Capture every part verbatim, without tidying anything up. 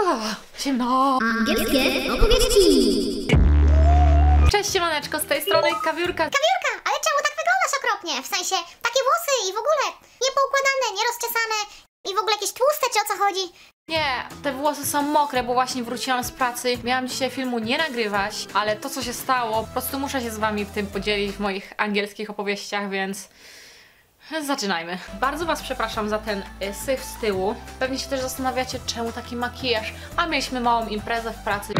Zimno. Angielskie opowieści. Cześć siemaneczko, z tej strony Kawiórka. Kawiórka, ale czemu tak wyglądasz okropnie? W sensie, takie włosy i w ogóle niepoukładane, nierozczesane i w ogóle jakieś tłuste, czy o co chodzi? Nie, te włosy są mokre, bo właśnie wróciłam z pracy. Miałam dzisiaj filmu nie nagrywać, ale to co się stało, po prostu muszę się z wami tym podzielić w moich angielskich opowieściach, więc zaczynajmy. Bardzo was przepraszam za ten y, syf z tyłu. Pewnie się też zastanawiacie, czemu taki makijaż, a mieliśmy małą imprezę w pracy.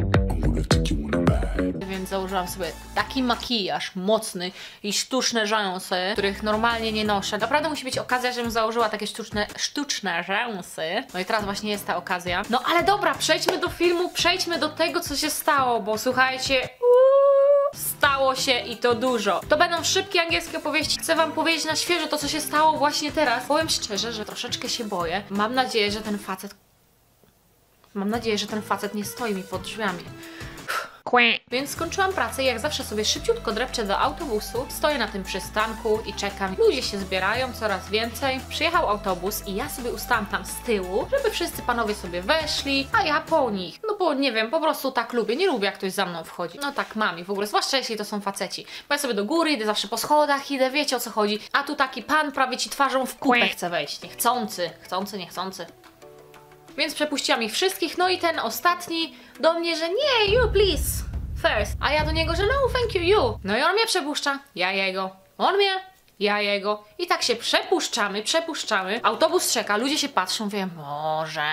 Więc założyłam sobie taki makijaż mocny i sztuczne rzęsy, których normalnie nie noszę. Naprawdę musi być okazja, żebym założyła takie sztuczne, sztuczne rzęsy. No i teraz właśnie jest ta okazja. No ale dobra, przejdźmy do filmu, przejdźmy do tego, co się stało, bo słuchajcie, uuu, stało się i to dużo. To będą szybkie angielskie opowieści. Chcę wam powiedzieć na świeżo to, co się stało właśnie teraz. Powiem szczerze, że troszeczkę się boję. Mam nadzieję, że ten facet... Mam nadzieję, że ten facet nie stoi mi pod drzwiami. Więc skończyłam pracę i jak zawsze sobie szybciutko drepczę do autobusu, stoję na tym przystanku i czekam. Ludzie się zbierają coraz więcej. Przyjechał autobus i ja sobie ustałam tam z tyłu, żeby wszyscy panowie sobie weszli, a ja po nich. No bo nie wiem, po prostu tak lubię. Nie lubię, jak ktoś za mną wchodzi. No tak mam i w ogóle, zwłaszcza jeśli to są faceci. Bo ja sobie do góry idę, zawsze po schodach idę, wiecie o co chodzi. A tu taki pan prawie ci twarzą w kupę chce wejść. Niechcący, chcący, niechcący. Więc przepuściłam ich wszystkich, no i ten ostatni do mnie, że nie, you please, first. A ja do niego, że no, thank you, you. No i on mnie przepuszcza, ja jego. On mnie, ja jego. I tak się przepuszczamy, przepuszczamy. Autobus czeka, ludzie się patrzą, wiem, może...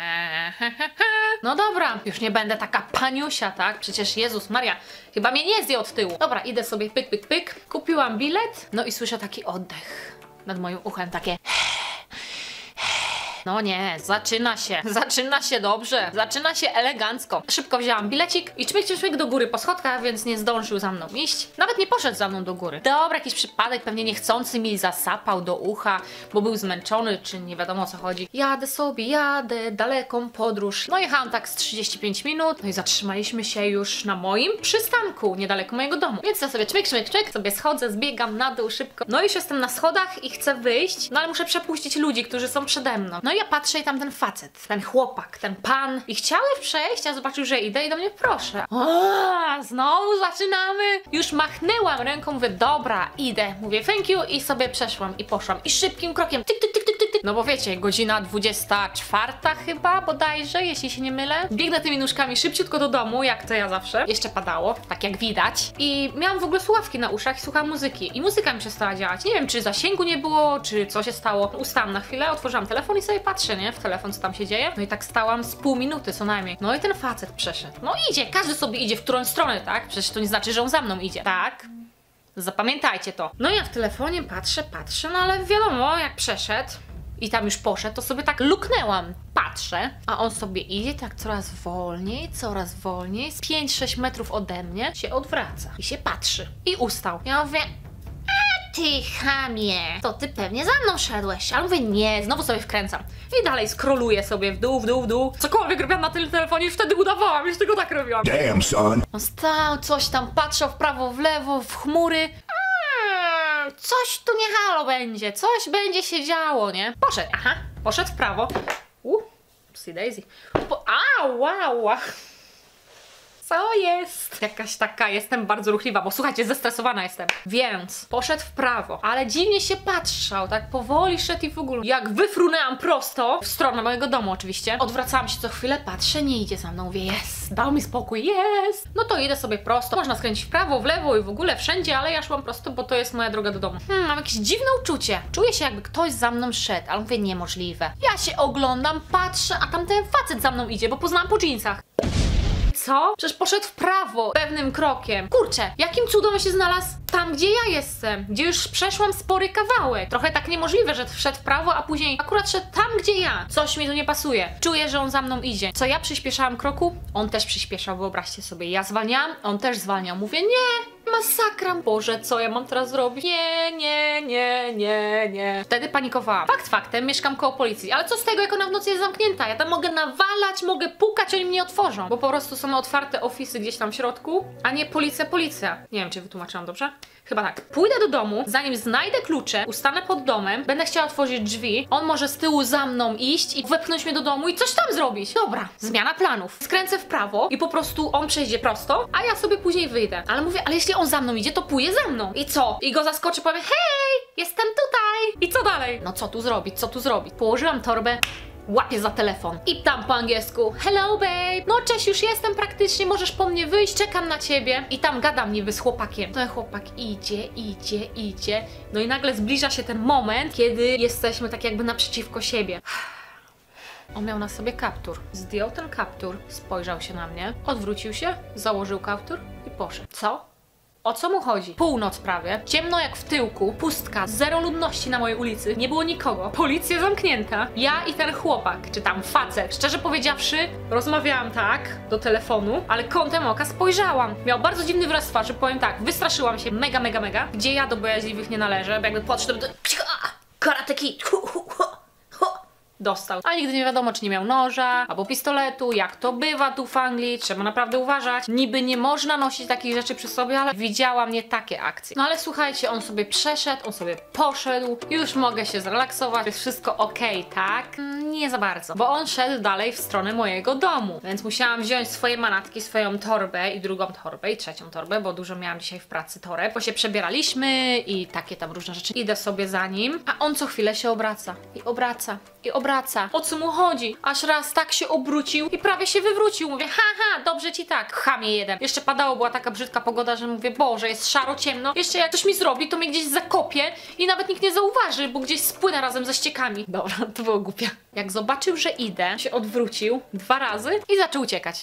No dobra, już nie będę taka paniusia, tak? Przecież Jezus Maria, chyba mnie nie zje od tyłu. Dobra, idę sobie pyk, pyk, pyk. Kupiłam bilet, no i słyszę taki oddech nad moim uchem, takie... No nie, zaczyna się, zaczyna się dobrze, zaczyna się elegancko. Szybko wzięłam bilecik i człowiek człowiek do góry po schodkach, więc nie zdążył za mną iść. Nawet nie poszedł za mną do góry. Dobra, jakiś przypadek, pewnie niechcący mi zasapał do ucha, bo był zmęczony, czy nie wiadomo o co chodzi. Jadę sobie, jadę, daleką podróż. No jechałam tak z trzydzieści pięć minut, no i zatrzymaliśmy się już na moim przystanku, niedaleko mojego domu. Więc ja sobie czwyk, czwyk, czwyk, sobie schodzę, zbiegam na dół szybko. No już jestem na schodach i chcę wyjść, no ale muszę przepuścić ludzi, którzy są przede mną. No i ja patrzę i tam ten facet, ten chłopak, ten pan i chciały przejść, a zobaczył, że idę i do mnie proszę. O, znowu zaczynamy. Już machnęłam ręką, mówię, dobra, idę. Mówię thank you i sobie przeszłam i poszłam. I szybkim krokiem, tyk, tyk, tyk, tyk, tyk, tyk. No bo wiecie, godzina dwudziesta czwarta chyba bodajże, jeśli się nie mylę. Biegnę tymi nóżkami szybciutko do domu, jak to ja zawsze. Jeszcze padało, tak jak widać. I miałam w ogóle słuchawki na uszach i słuchałam muzyki. I muzyka mi przestała działać. Nie wiem, czy zasięgu nie było, czy co się stało. Ustałam na chwilę, otworzyłam telefon i sobie patrzę, nie? W telefon, co tam się dzieje. No i tak stałam z pół minuty co najmniej. No i ten facet przeszedł. No idzie, każdy sobie idzie w którąś stronę, tak? Przecież to nie znaczy, że on za mną idzie. Tak? Zapamiętajcie to. No ja w telefonie patrzę, patrzę, no ale wiadomo, jak przeszedł i tam już poszedł, to sobie tak luknęłam. Patrzę, a on sobie idzie tak coraz wolniej, coraz wolniej, z pięć sześć metrów ode mnie się odwraca i się patrzy. I ustał. Ja mówię, ty chamie, to ty pewnie za mną szedłeś. Ale mówię, nie, znowu sobie wkręcam. I dalej skroluję sobie w dół, w dół, w dół. Cokolwiek robiłam na tym telefonie, już wtedy udawałam, już tylko tak robiłam. Damn, son. On stał, coś tam patrzał w prawo, w lewo, w chmury. Mm, coś tu nie halo będzie, coś będzie się działo, nie? Poszedł, aha, poszedł w prawo. Uh, see daisy. Po, a, wow. Co jest? Jakaś taka, jestem bardzo ruchliwa, bo słuchajcie, zestresowana jestem. Więc poszedł w prawo, ale dziwnie się patrzał, tak powoli szedł i w ogóle. Jak wyfrunęłam prosto, w stronę mojego domu oczywiście, odwracałam się co chwilę, patrzę, nie idzie za mną, mówię, jest, dał mi spokój, jest. No to idę sobie prosto, można skręcić w prawo, w lewo i w ogóle wszędzie, ale ja szłam prosto, bo to jest moja droga do domu. Hmm, mam jakieś dziwne uczucie. Czuję się, jakby ktoś za mną szedł, ale mówię, niemożliwe. Ja się oglądam, patrzę, a tam ten facet za mną idzie, bo poznałam po dżinsach. Co? Przecież poszedł w prawo pewnym krokiem. Kurczę, jakim cudem on się znalazł tam, gdzie ja jestem? Gdzie już przeszłam spory kawałek. Trochę tak niemożliwe, że wszedł w prawo, a później akurat szedł tam, gdzie ja. Coś mi tu nie pasuje. Czuję, że on za mną idzie. Co ja przyspieszałam kroku? On też przyspieszał, wyobraźcie sobie. Ja zwalniałam, on też zwalniał. Mówię, nie, Masakra. Boże, co ja mam teraz zrobić? Nie, nie, nie, nie, nie. Wtedy panikowałam. Fakt faktem, mieszkam koło policji, ale co z tego, jak ona w nocy jest zamknięta? Ja tam mogę nawalać, mogę pukać, oni mnie otworzą, bo po prostu są otwarte ofisy gdzieś tam w środku, a nie policja, policja. Nie wiem, czy wytłumaczyłam dobrze? Chyba tak. Pójdę do domu, zanim znajdę klucze, ustanę pod domem, będę chciała otworzyć drzwi, on może z tyłu za mną iść i wepchnąć mnie do domu i coś tam zrobić. Dobra, zmiana planów. Skręcę w prawo i po prostu on przejdzie prosto, a ja sobie później wyjdę. Ale mówię, ale jeśli on za mną idzie, to pójdzie za mną. I co? I go zaskoczę, powiem, hej, jestem tutaj. I co dalej? No co tu zrobić, co tu zrobić? Położyłam torbę, łapię za telefon i tam po angielsku: hello babe, no cześć, już jestem praktycznie, możesz po mnie wyjść, czekam na ciebie. I tam gadam niby z chłopakiem. Ten chłopak idzie, idzie, idzie. No i nagle zbliża się ten moment, kiedy jesteśmy tak jakby naprzeciwko siebie. On miał na sobie kaptur. Zdjął ten kaptur, spojrzał się na mnie, odwrócił się, założył kaptur i poszedł. Co? O co mu chodzi? Północ prawie, ciemno jak w tyłku, pustka, zero ludności na mojej ulicy, nie było nikogo, policja zamknięta, ja i ten chłopak, czy tam facet. Szczerze powiedziawszy, rozmawiałam tak do telefonu, ale kątem oka spojrzałam. Miał bardzo dziwny wyraz twarzy, powiem tak, wystraszyłam się mega, mega, mega, gdzie ja do bojaźliwych nie należę, bo jakby patrzę, to karate kid, dostał. A nigdy nie wiadomo, czy nie miał noża albo pistoletu, jak to bywa tu w Anglii, trzeba naprawdę uważać. Niby nie można nosić takich rzeczy przy sobie, ale widziałam nie takie akcje. No ale słuchajcie, on sobie przeszedł, on sobie poszedł, już mogę się zrelaksować, jest wszystko okej, tak? Nie za bardzo, bo on szedł dalej w stronę mojego domu, więc musiałam wziąć swoje manatki, swoją torbę i drugą torbę i trzecią torbę, bo dużo miałam dzisiaj w pracy toreb, bo się przebieraliśmy i takie tam różne rzeczy. Idę sobie za nim, a on co chwilę się obraca i obraca i obraca. O co mu chodzi? Aż raz tak się obrócił i prawie się wywrócił. Mówię, haha, dobrze ci tak, chamie jeden. Jeszcze padało, była taka brzydka pogoda, że mówię, Boże, jest szaro, ciemno. Jeszcze jak coś mi zrobi, to mnie gdzieś zakopie i nawet nikt nie zauważy, bo gdzieś spłynę razem ze ściekami. Dobra, to było głupie. Jak zobaczył, że idę, się odwrócił dwa razy i zaczął uciekać.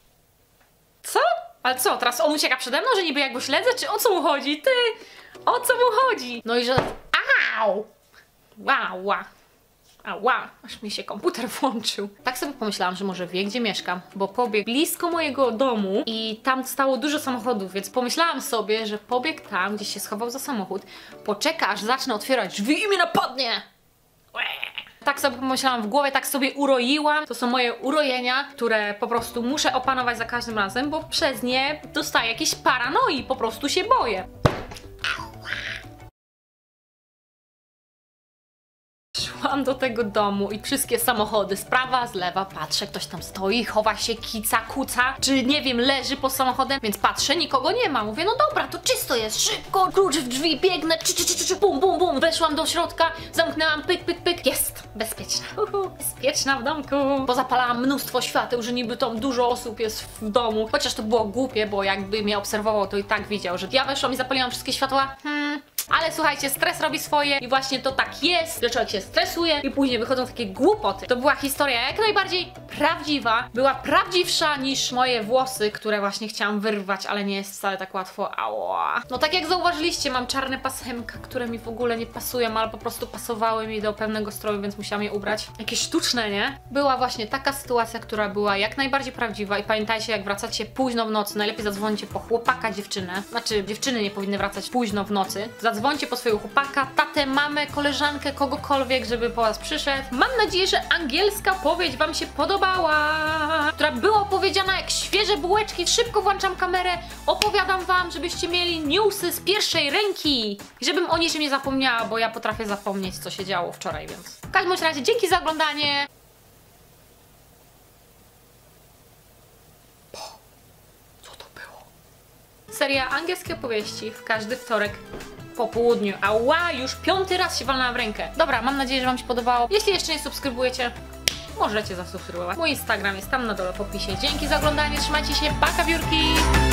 Co? Ale co, teraz on ucieka przede mną, że niby jak go śledzę, czy o co mu chodzi? Ty, o co mu chodzi? No i że, au, wow, wow. Ała, aż mi się komputer włączył. Tak sobie pomyślałam, że może wie, gdzie mieszkam, bo pobiegł blisko mojego domu i tam stało dużo samochodów, więc pomyślałam sobie, że pobiegł tam, gdzieś się schował za samochód, poczeka, aż zacznę otwierać drzwi i mnie napadnie. Łe. Tak sobie pomyślałam w głowie, tak sobie uroiłam. To są moje urojenia, które po prostu muszę opanować za każdym razem, bo przez nie dostaję jakieś paranoi, po prostu się boję. Szłam do tego domu i wszystkie samochody z prawa, z lewa, patrzę, ktoś tam stoi, chowa się, kica, kuca, czy nie wiem, leży pod samochodem, więc patrzę, nikogo nie ma. Mówię, no dobra, to czysto jest, szybko, klucz w drzwi, biegnę, czy, czy, czy, czy, bum, bum, bum, weszłam do środka, zamknęłam, pyk, pyk, pyk, jest, bezpieczna, uhu, bezpieczna w domku. Pozapalałam mnóstwo świateł, że niby tam dużo osób jest w domu, chociaż to było głupie, bo jakby mnie obserwował, to i tak widział, że ja weszłam i zapaliłam wszystkie światła, hmm. Ale słuchajcie, stres robi swoje i właśnie to tak jest, że człowiek się stresuje i później wychodzą takie głupoty. To była historia jak najbardziej prawdziwa, była prawdziwsza niż moje włosy, które właśnie chciałam wyrwać, ale nie jest wcale tak łatwo. Ała. No tak jak zauważyliście, mam czarne pasemka, które mi w ogóle nie pasują, ale po prostu pasowały mi do pewnego stroju, więc musiałam je ubrać. Jakieś sztuczne, nie? Była właśnie taka sytuacja, która była jak najbardziej prawdziwa i pamiętajcie, jak wracacie późno w nocy, najlepiej zadzwonicie po chłopaka, dziewczynę. Znaczy, dziewczyny nie powinny wracać późno w nocy. Dzwońcie po swojego chłopaka, tatę, mamę, koleżankę, kogokolwiek, żeby po was przyszedł. Mam nadzieję, że angielska powieść wam się podobała, która była opowiedziana jak świeże bułeczki. Szybko włączam kamerę, opowiadam wam, żebyście mieli newsy z pierwszej ręki i żebym o niczym nie zapomniała, bo ja potrafię zapomnieć, co się działo wczoraj, więc w każdym razie dzięki za oglądanie. Co to było? Seria angielskie opowieści w każdy wtorek po południu. Ała, już piąty raz się walnęłam w rękę. Dobra, mam nadzieję, że wam się podobało. Jeśli jeszcze nie subskrybujecie, możecie zasubskrybować. Mój Instagram jest tam na dole w opisie. Dzięki za oglądanie, trzymajcie się, paka wiórki!